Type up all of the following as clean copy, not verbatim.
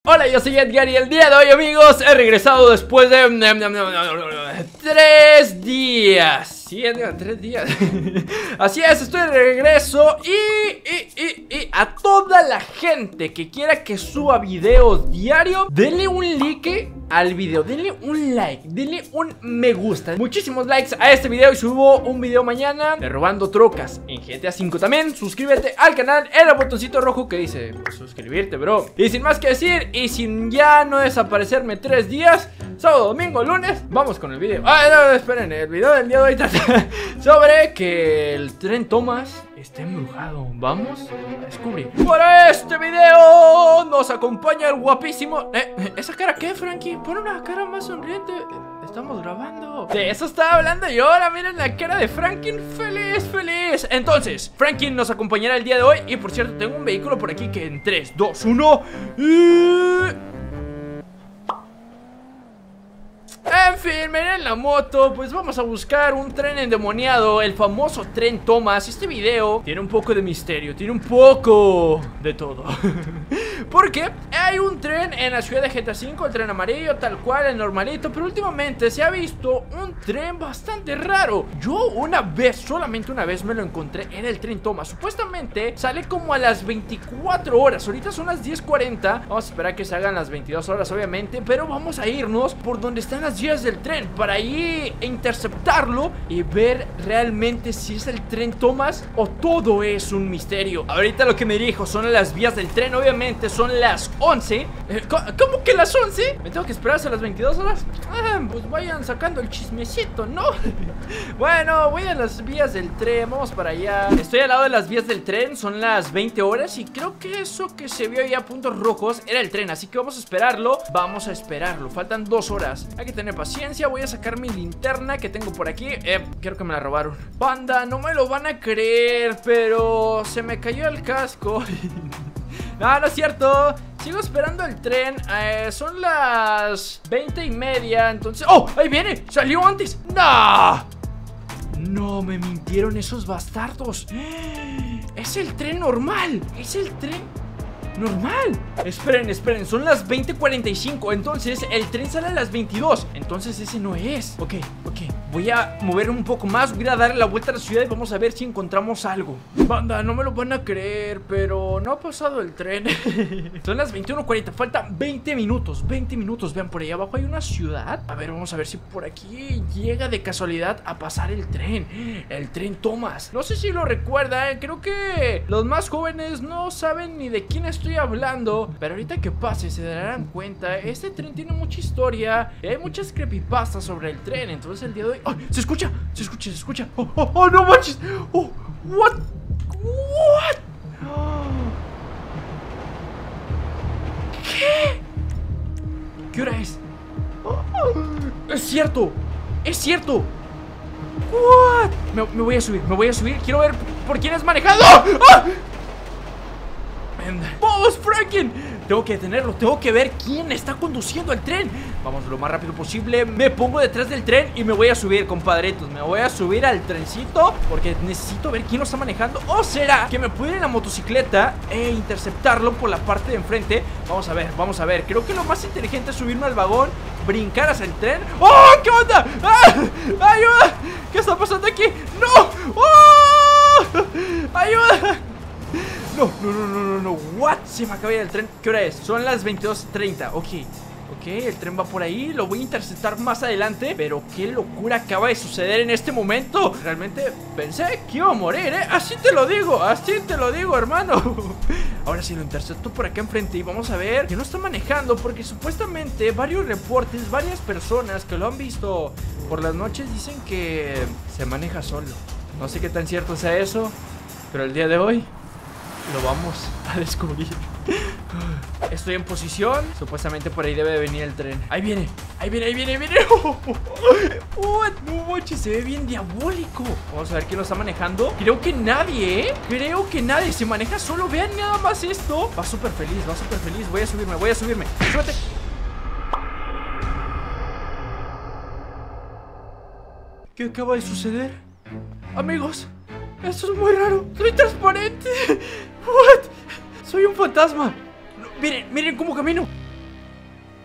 Hola, yo soy Edgar y el día de hoy, amigos, he regresado después de 3 días. Sí, Edgar, 3 días. Así es, estoy de regreso y a toda la gente que quiera que suba videos diario, denle un like al video, denle un like, denle un me gusta, muchísimos likes a este video y subo un video mañana de robando trocas en GTA 5. También suscríbete al canal en el botoncito rojo que dice pues, suscribirte, bro. Y sin más que decir y sin ya no desaparecerme 3 días, sábado, domingo, lunes, vamos con el video. No, esperen, el video del día de hoy trata sobre que el tren Thomas está embrujado. Vamos a descubrir. Para este video nos acompaña el guapísimo ¿esa cara qué, Frankie? Pon una cara más sonriente. Estamos grabando. De eso estaba hablando yo. Ahora miren la cara de Franklin. Feliz, feliz. Entonces, Franklin nos acompañará el día de hoy. Y por cierto, tengo un vehículo por aquí que en 3, 2, 1 En fin, miren la moto. Pues vamos a buscar un tren endemoniado, el famoso tren Thomas. Este video tiene un poco de misterio, tiene un poco de todo. Porque hay un tren en la ciudad de GTA 5, el tren amarillo, tal cual, el normalito. Pero últimamente se ha visto un tren bastante raro. Yo una vez, solamente una vez me lo encontré. Era el tren Thomas. Supuestamente sale como a las 24 horas. Ahorita son las 10:40. Vamos a esperar que se hagan las 22 horas, obviamente. Pero vamos a irnos por donde están las vías del tren para ahí interceptarlo y ver realmente si es el tren Thomas o todo es un misterio. Ahorita lo que me dirijo son las vías del tren. Obviamente son las 11. ¿Cómo que las 11? ¿Me tengo que esperar hasta las 22 horas? Pues vayan sacando el chismecito, ¿no? Bueno, voy a las vías del tren. Vamos para allá. Estoy al lado de las vías del tren. Son las 20 horas y creo que eso que se vio ya a puntos rojos era el tren, así que vamos a esperarlo. Vamos a esperarlo. Faltan 2 horas. Hay que tener paciencia. Voy a sacar mi linterna que tengo por aquí. Creo que me la robaron. Banda, no me lo van a creer, pero se me cayó el casco. No, no es cierto. Sigo esperando el tren. Son las 20:30. Entonces... ¡Oh! ¡Ahí viene! ¡Salió antes! ¡No! No, me mintieron esos bastardos. Es el tren normal. Es el tren normal. Esperen, esperen, son las 20:45. Entonces el tren sale a las 22. Entonces ese no es. Ok. Voy a mover un poco más. Voy a darle la vuelta a la ciudad y vamos a ver si encontramos algo. Banda, no me lo van a creer, pero no ha pasado el tren. Son las 21:40. Faltan 20 minutos. 20 minutos. Vean, por ahí abajo hay una ciudad. A ver, vamos a ver si por aquí llega de casualidad a pasar el tren. El tren Thomas. No sé si lo recuerdan. Creo que los más jóvenes no saben ni de quién estoy hablando, pero ahorita que pase se darán cuenta. Este tren tiene mucha historia. Hay muchas creepypastas sobre el tren. Entonces el día de hoy... ¡Oh! ¡Se escucha! ¡Se escucha! ¡Se escucha! ¡Oh, no manches! ¡Oh! ¿What? ¿Qué? ¿Qué hora es? ¡Es cierto! ¡Es cierto! ¿What? Me voy a subir, me voy a subir. Quiero ver por quién es manejado. ¡Ah! ¡Vamos, Franklin! Tengo que detenerlo, tengo que ver quién está conduciendo el tren. Vamos lo más rápido posible. Me pongo detrás del tren y me voy a subir, compadritos. Me voy a subir al trencito porque necesito ver quién lo está manejando. ¿O será que me puedo ir en la motocicleta e interceptarlo por la parte de enfrente? Vamos a ver, vamos a ver. Creo que lo más inteligente es subirme al vagón, brincar hacia el tren. ¡Oh! ¿Qué onda? ¡Ah! ¡Ayuda! ¿Qué está pasando aquí? ¡No! ¡Oh! ¡Ayuda! No, what? Se me acaba de ir el tren. ¿Qué hora es? Son las 22:30. Ok, el tren va por ahí. Lo voy a interceptar más adelante. Pero qué locura acaba de suceder en este momento. Realmente pensé que iba a morir, así te lo digo, hermano. Ahora sí lo intercepto por acá enfrente y vamos a ver que no está manejando, porque supuestamente varios reportes, varias personas que lo han visto por las noches dicen que se maneja solo. No sé qué tan cierto sea eso, pero el día de hoy lo vamos a descubrir. Estoy en posición. Supuestamente por ahí debe de venir el tren. Ahí viene. What? No manches, se ve bien diabólico. Vamos a ver quién lo está manejando. Creo que nadie, Creo que nadie se maneja solo. Vean nada más esto. Va súper feliz, Voy a subirme. Súbete. ¿Qué acaba de suceder? Amigos, esto es muy raro. Soy transparente. What? Soy un fantasma. No, miren cómo camino.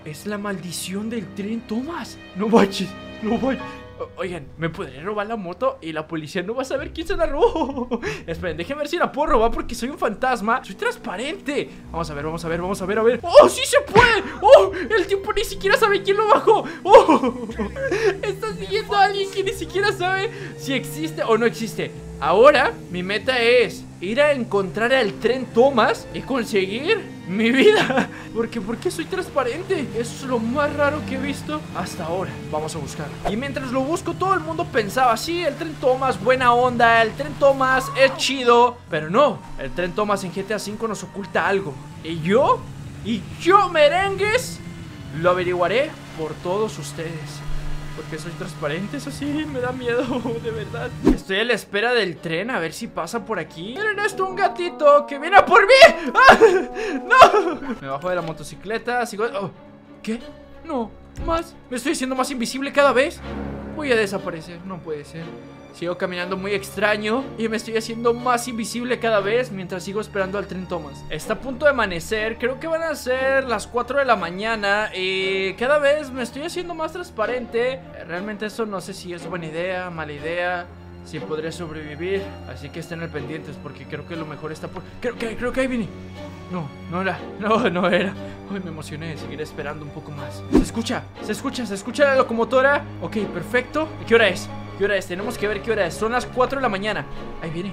Es la maldición del tren Thomas. No manches, no manches. Oigan, ¿me podré robar la moto? Y la policía no va a saber quién se la robó. Esperen, déjenme ver si la puedo robar porque soy un fantasma. Soy transparente. Vamos a ver, vamos a ver, vamos a ver, a ver. ¡Oh, sí se puede! ¡Oh! El tipo ni siquiera sabe quién lo bajó. ¡Oh! Está siguiendo a alguien que ni siquiera sabe si existe o no existe. Ahora, mi meta es ir a encontrar al tren Thomas y conseguir mi vida. ¿Por qué soy transparente? Eso es lo más raro que he visto hasta ahora. Vamos a buscarlo. Y mientras lo busco, todo el mundo pensaba: sí, el tren Thomas, buena onda, el tren Thomas es chido. Pero no, el tren Thomas en GTA V nos oculta algo. Y yo, merengues, lo averiguaré por todos ustedes. Porque soy transparente, eso sí, me da miedo, de verdad. Estoy a la espera del tren, a ver si pasa por aquí. Miren esto, un gatito que viene a por mí. ¡Ah! ¡No! Me bajo de la motocicleta, sigo... Oh, ¿qué? No, más. Me estoy haciendo más invisible cada vez. Voy a desaparecer, no puede ser. Sigo caminando muy extraño y me estoy haciendo más invisible cada vez mientras sigo esperando al tren Thomas. Está a punto de amanecer, creo que van a ser las 4 de la mañana y cada vez me estoy haciendo más transparente. Realmente eso no sé si es buena idea, mala idea, si podré sobrevivir. Así que estén al pendientes porque creo que lo mejor está por... Creo que ahí viene. No era. Uy, me emocioné, seguiré esperando un poco más. Se escucha la locomotora. Ok, perfecto. ¿Qué hora es? Tenemos que ver qué hora es. Son las 4 de la mañana. Ahí viene.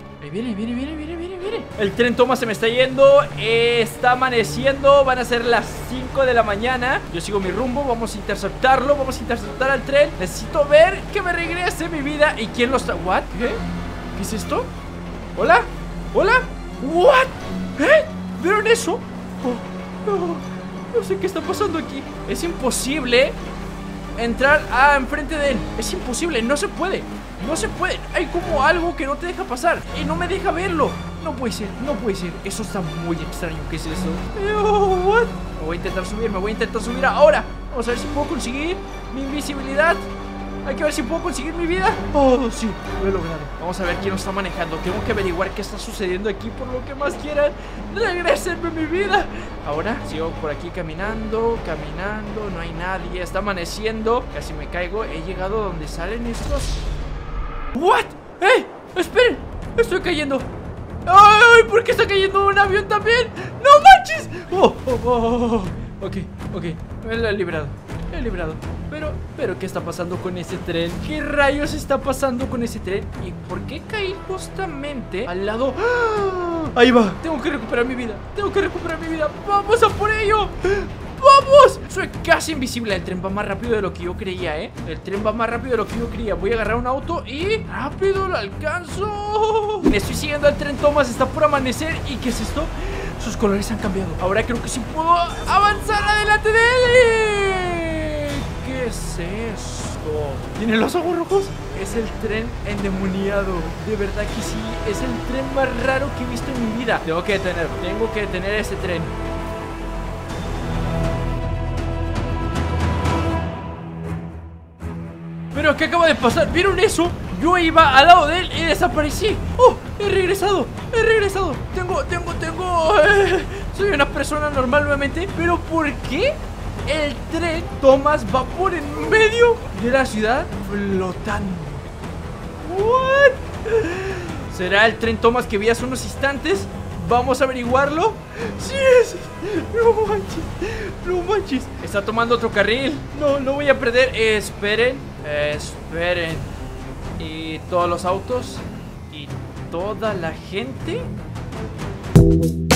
El tren Thomas se me está yendo. Está amaneciendo. Van a ser las 5 de la mañana. Yo sigo mi rumbo. Vamos a interceptarlo. Vamos a interceptar al tren. Necesito ver que me regrese mi vida. ¿Y quién lo está? ¿What? ¿Qué es esto? ¿Hola? ¿What? ¿Vieron eso? No sé qué está pasando aquí. Es imposible entrar enfrente de él. Es imposible, no se puede. Hay como algo que no te deja pasar y no me deja verlo. No puede ser. Eso está muy extraño. ¿Qué es eso? What? Me voy a intentar subir ahora. Vamos a ver si puedo conseguir mi invisibilidad. Hay que ver si puedo conseguir mi vida. Oh, sí, lo he logrado. Vamos a ver quién lo está manejando. Tengo que averiguar qué está sucediendo aquí. Por lo que más quieran, regrésenme mi vida. Ahora sigo por aquí caminando. No hay nadie, está amaneciendo. Casi me caigo, he llegado a donde salen estos. ¿What? Esperen, estoy cayendo. ¡Ay! ¿Por qué está cayendo un avión también? ¡No manches! Ok, me lo he librado. Pero ¿qué está pasando con ese tren? ¿Qué rayos está pasando con ese tren? ¿Y por qué caí justamente al lado? ¡Ah! Ahí va, tengo que recuperar mi vida. ¡Vamos a por ello! ¡Vamos! Soy casi invisible. El tren va más rápido de lo que yo creía, Voy a agarrar un auto y rápido lo alcanzo. Me estoy siguiendo al tren Thomas. Está por amanecer. ¿Y qué es esto? Sus colores han cambiado. Ahora creo que sí puedo avanzar adelante de él. ¿Qué es esto? ¿Tiene los ojos rojos? Es el tren endemoniado. De verdad que sí. Es el tren más raro que he visto en mi vida. Tengo que detener ese tren. Pero ¿qué acaba de pasar? ¿Vieron eso? Yo iba al lado de él y desaparecí. ¡Oh! He regresado. Soy una persona normal nuevamente. Pero ¿por qué el tren Thomas va por en medio de la ciudad flotando? ¿What? ¿Será el tren Thomas que vi hace unos instantes? Vamos a averiguarlo. Sí es. No manches. Está tomando otro carril. No voy a perder. Esperen. Y todos los autos y toda la gente.